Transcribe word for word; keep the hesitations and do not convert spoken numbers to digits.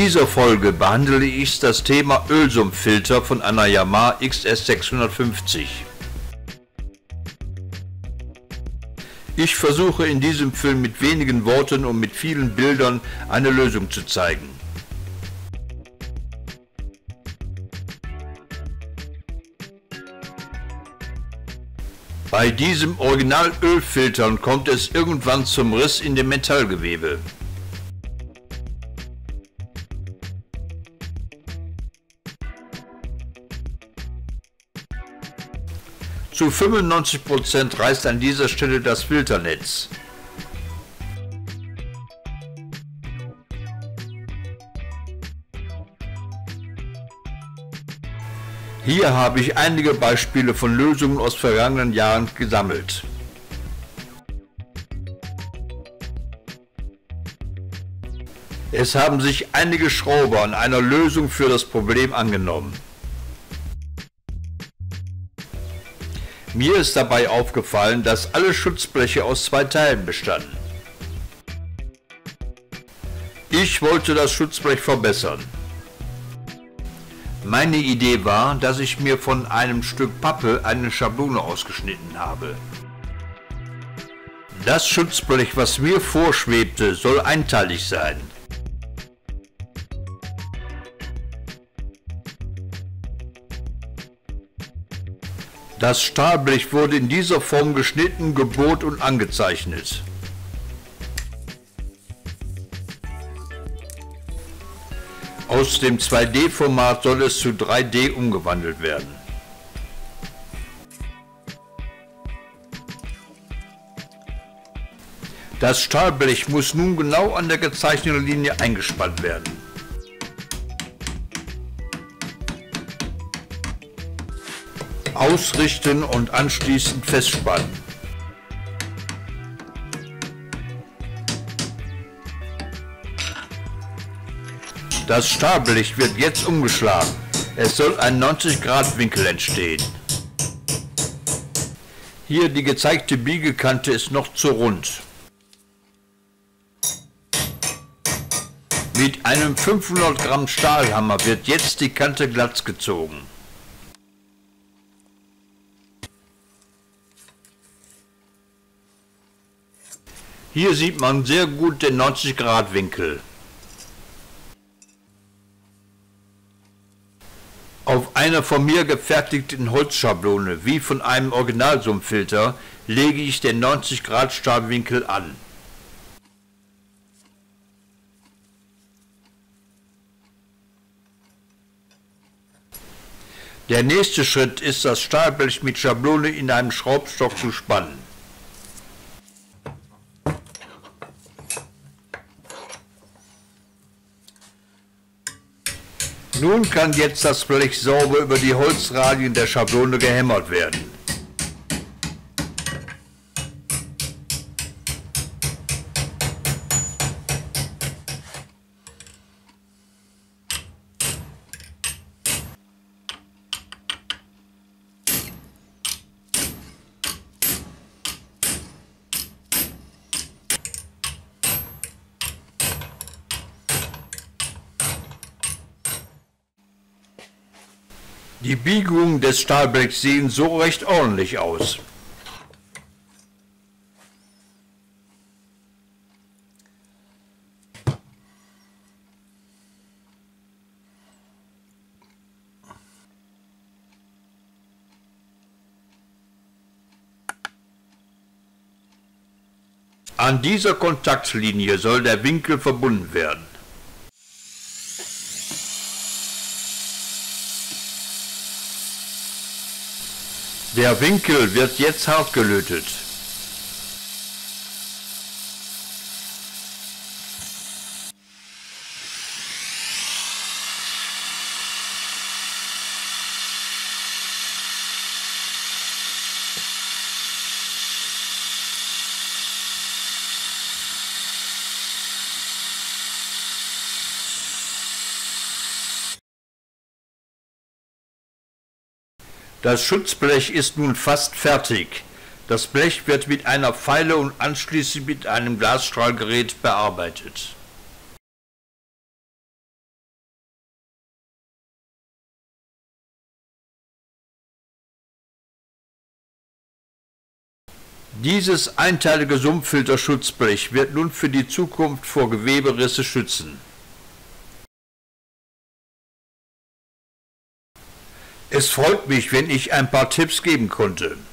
In dieser Folge behandle ich das Thema Ölsumpffilter von einer Yamaha X S sechshundertfünfzig. Ich versuche in diesem Film mit wenigen Worten und mit vielen Bildern eine Lösung zu zeigen. Bei diesem Original-Ölfiltern kommt es irgendwann zum Riss in dem Metallgewebe. Zu fünfundneunzig Prozent reißt an dieser Stelle das Filternetz. Hier habe ich einige Beispiele von Lösungen aus vergangenen Jahren gesammelt. Es haben sich einige Schrauber an einer Lösung für das Problem angenommen. Mir ist dabei aufgefallen, dass alle Schutzbleche aus zwei Teilen bestanden. Ich wollte das Schutzblech verbessern. Meine Idee war, dass ich mir von einem Stück Pappe eine Schablone ausgeschnitten habe. Das Schutzblech, was mir vorschwebte, soll einteilig sein. Das Stahlblech wurde in dieser Form geschnitten, gebohrt und angezeichnet. Aus dem zwei D Format soll es zu drei D umgewandelt werden. Das Stahlblech muss nun genau an der gezeichneten Linie eingespannt werden. Ausrichten und anschließend festspannen. Das Stahlblech wird jetzt umgeschlagen. Es soll ein neunzig Grad Winkel entstehen. Hier die gezeigte Biegekante ist noch zu rund. Mit einem fünfhundert Gramm Stahlhammer wird jetzt die Kante glatt gezogen. Hier sieht man sehr gut den neunzig Grad Winkel. Auf einer von mir gefertigten Holzschablone, wie von einem Originalsumpffilter, lege ich den neunzig Grad Stahlwinkel an. Der nächste Schritt ist, das Stahlblech mit Schablone in einem Schraubstock zu spannen. Nun kann jetzt das Blech sauber über die Holzradien der Schablone gehämmert werden. Die Biegungen des Stahlblechs sehen so recht ordentlich aus. An dieser Kontaktlinie soll der Winkel verbunden werden. Der Winkel wird jetzt hart gelötet. Das Schutzblech ist nun fast fertig. Das Blech wird mit einer Feile und anschließend mit einem Glasstrahlgerät bearbeitet. Dieses einteilige Sumpffilterschutzblech wird nun für die Zukunft vor Geweberisse schützen. Es freut mich, wenn ich ein paar Tipps geben konnte.